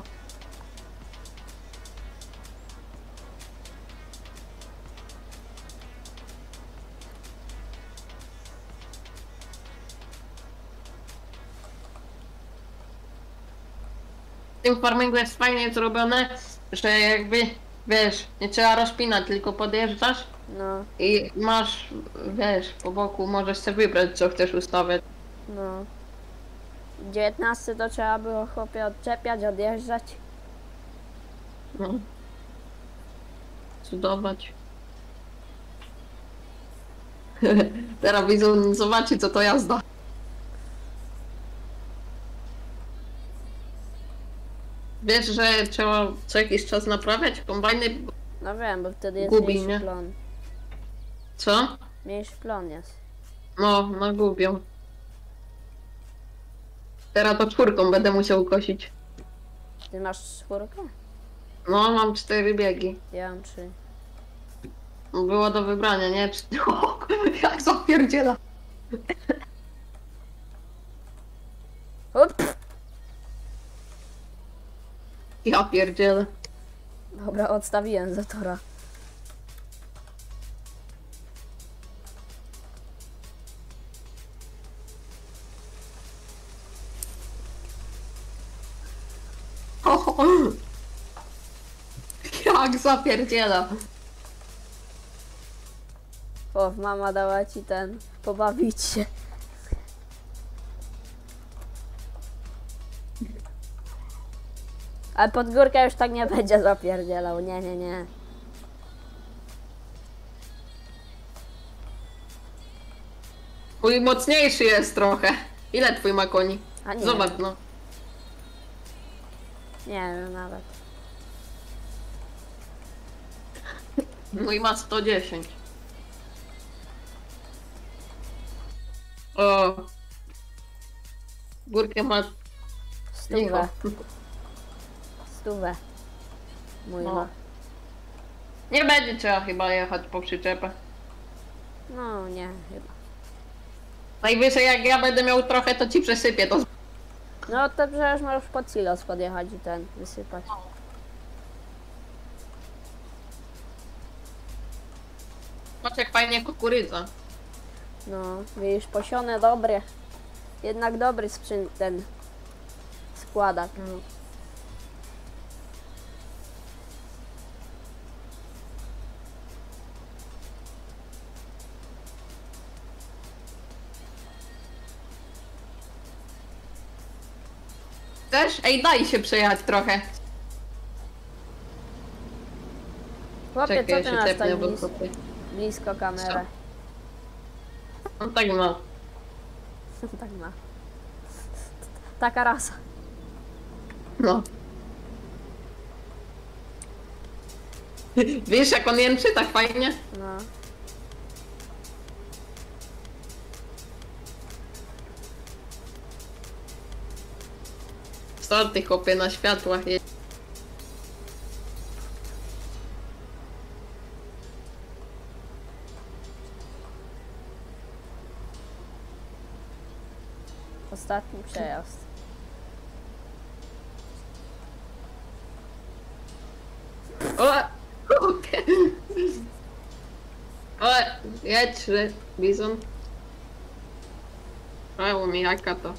W tym farmingu jest fajnie zrobione, że jakby, wiesz, nie trzeba rozpinać, tylko podjeżdżasz No, i masz, wiesz, po boku możesz sobie wybrać, co chcesz ustawiać. no. dziewiętnaście to trzeba było chłopie odczepiać, odjeżdżać. No. Cudować. Teraz widzą, zobaczy co to jazda. Wiesz, że trzeba co jakiś czas naprawiać kombajny? No wiem, bo wtedy jest Gubi, mniejszy nie? plon. Co? Mniejszy plon jest. No, no gubią. Teraz to czwórką będę musiał kosić. Ty masz czwórkę? No, mam cztery biegi. Ja mam trzy. Było do wybrania, nie? Cztery... O, jak zapierdziela. Up! Ja pierdzielę. Dobra, odstawiłem zatora. O, jak zapierdziela. O, mama dała ci ten, pobawić się. Ale pod górkę już tak nie będzie zapierdzielał, nie, nie, nie. Twój mocniejszy jest trochę. Ile twój ma koni? A nie. Zobacz no. Nie wiem nawet. Mój ma sto dziesięć. O. Górkę ma... Stówę. Stówę. Mój No. ma. Nie będzie trzeba chyba jechać po przyczepę. No nie, chyba. Najwyżej jak ja będę miał trochę, to ci przesypię to. No to przecież możesz pod silos podjechać i ten wysypać. Patrz jak fajnie kukurydza. No, widzisz, posione dobre. Jednak dobry sprzęt ten składak. Mm. Też? Ej, daj się przejechać trochę. Chłopie, Czekaj, ja co ty się masz tepnę, tak bo blis chłopie. blisko kamerę? No tak ma. Tak ma. Taka rasa. No. Wiesz jak on jęczy tak fajnie? No. Starty chłopie na światłach je... Ostatni przejazd. O! Chłopie. O! Jedź, że- bizon. O, mi jaka to.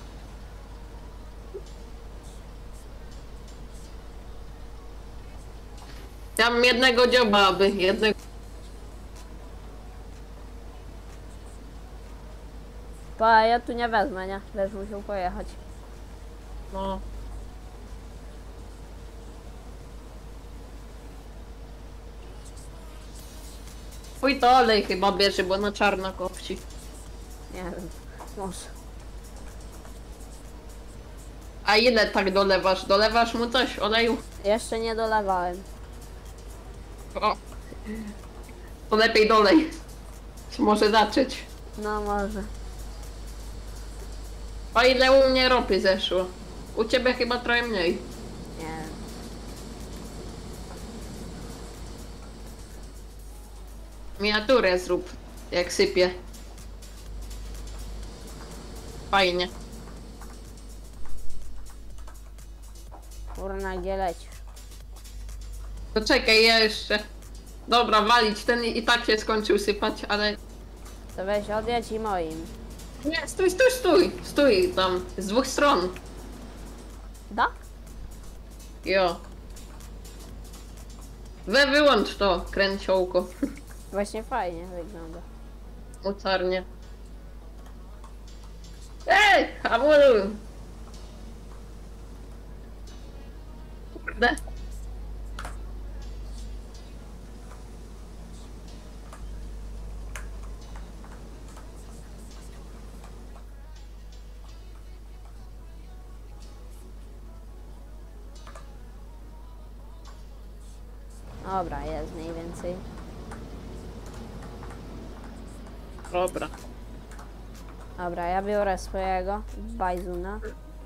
Ja mam jednego dzioba, aby jednego... Pa, ja tu nie wezmę, nie? Będziesz musiał pojechać. No. Twój to olej chyba bierze, bo na czarno kopci. Nie wiem. Może. A ile tak dolewasz? Dolewasz mu coś oleju? Jeszcze nie dolewałem. O. To lepiej dolej. Czy może zacząć? No może. A ile u mnie ropy zeszło? U ciebie chyba trochę mniej. Nie wiem. Miniaturę zrób, jak sypie. fajnie. Kurna, gdzie lecisz? To czekaj, ja jeszcze... Dobra, walić, ten i tak się skończył sypać, ale... To weź odjedź i moim. Nie, stój, stój, stój! Stój tam, z dwóch stron. Da? Jo. We, wyłącz to, kręciołko. Właśnie fajnie wygląda. Mocarnie. Ej, hamuluj! Kurde. Dobra, jest mniej więcej. Dobra. Dobra, ja biorę swojego bajzuna.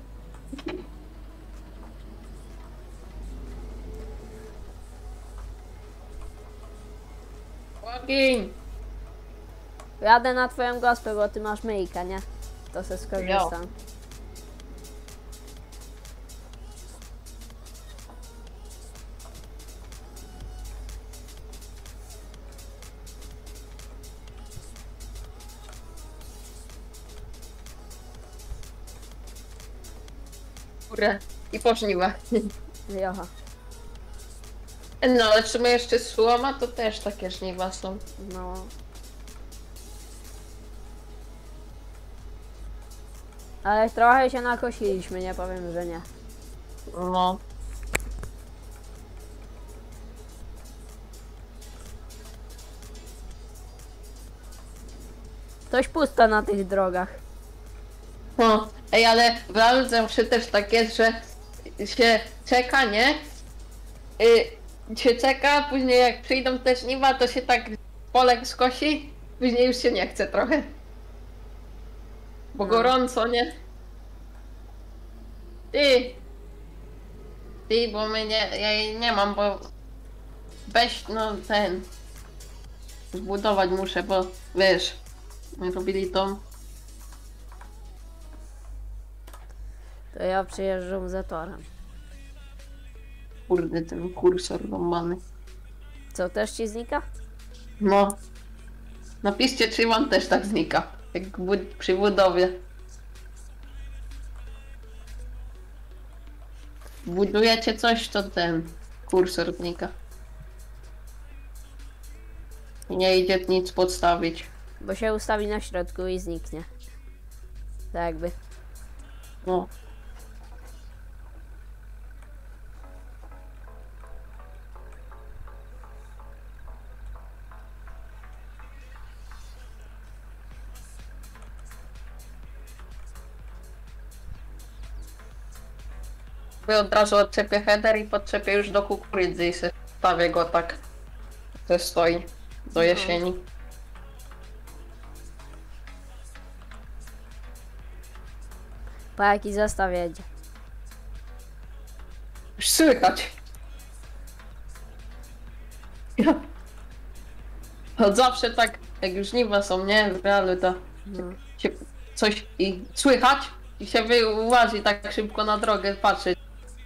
Ogień! Jadę na twoją gospę, bo ty masz myjkę, nie? To se skorzystam. Kurde. I pożniwa. Jocha. No, ale w sumie jeszcze słoma to też takie żniwa są. No. Ale trochę się nakosiliśmy, nie powiem, że nie. No. Coś pusto na tych drogach. No. Ej, ale w realu zawsze też tak jest, że się czeka, nie? Y, się czeka, później jak przyjdą te żniwa, to się tak polek skosi, później już się nie chce trochę. Bo No. gorąco, nie? Ty! Ty, bo my nie, ja jej nie mam, bo weź, no ten, zbudować muszę, bo wiesz, my robili tą, To ja przyjeżdżam za torem. kurde, ten kursor łamany. Co, też ci znika? No, napiszcie, czy wam też tak znika, jak bu- przy budowie. Budujecie coś, to ten kursor znika. I nie idzie nic podstawić. Bo się ustawi na środku i zniknie. Tak jakby. No. Wy od razu odczepię header i podczepię już do kukurydzy i se stawię go tak, że stoi do jesieni. Po jaki zestaw jedzie? Już słychać. Ja. Od zawsze tak, jak już żniwa są, nie? W realu to No. się coś i słychać i się wyłazi tak szybko na drogę patrzeć.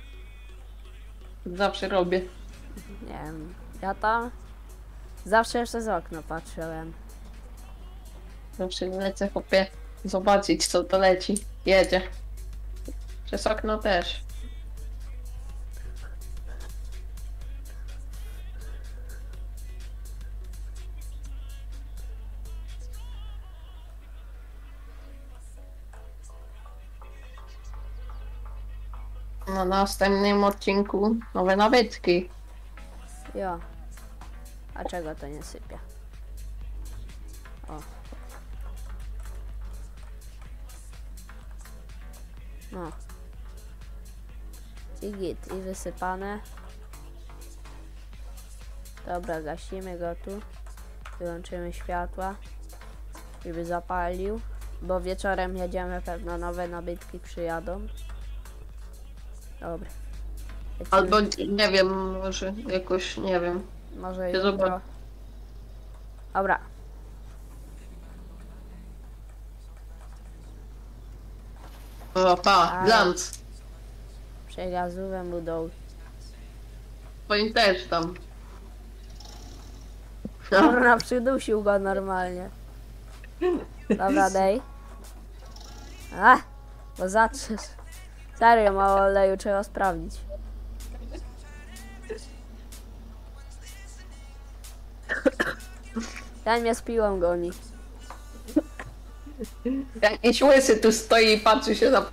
Zawsze robię. Nie wiem. Ja tam zawsze jeszcze z okna patrzyłem. Zawsze lecę chłopie zobaczyć co to leci. Jedzie. Przez okno też. Na następnym odcinku nowe nabytki. Jo. A czego to nie sypie? O. No. I git, i wysypane. Dobra, gasimy go tu. Wyłączymy światła, żeby zapalił. Bo wieczorem jedziemy, pewno nowe nabytki przyjadą. Dobra. Lecimy. Albo nie wiem, może jakoś nie wiem. Może się jutro. zobaczy. Dobra. O, pa, Ale- glans. Przegazówem mu doł. Twoim też tam. Kurna, przydusił go normalnie. Dobra, dej. A, bo zatrzesz. Serio, mało oleju trzeba sprawdzić. Ten mnie z piłą goni. Jakiś łysy tu stoi i patrzy się na...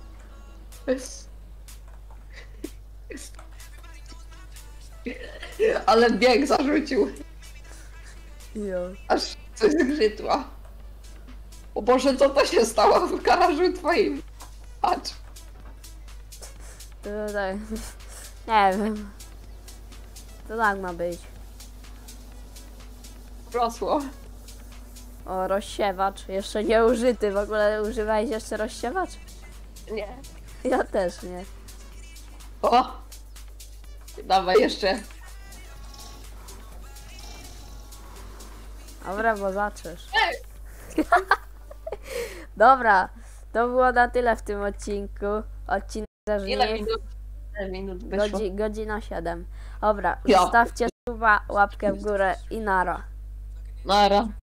Ale bieg zarzucił. Jo. Aż coś zgrzytła. O Boże, co to się stało w garażu twoim? Patrz. To tak. Nie wiem. To tak ma być. Rosło. O, rozsiewacz. Jeszcze nie użyty. W ogóle używałeś jeszcze rozsiewacz? Nie. Ja też nie. O! Dawaj jeszcze. Dobra, bo zaczesz. Ej! Dobra, to było na tyle w tym odcinku. Odcinek ze Ile żniw. minut? Ile minut wyszło? Godzi, godzina siedem. Dobra, Ja. zostawcie suba, łapkę w górę i nara. Nara.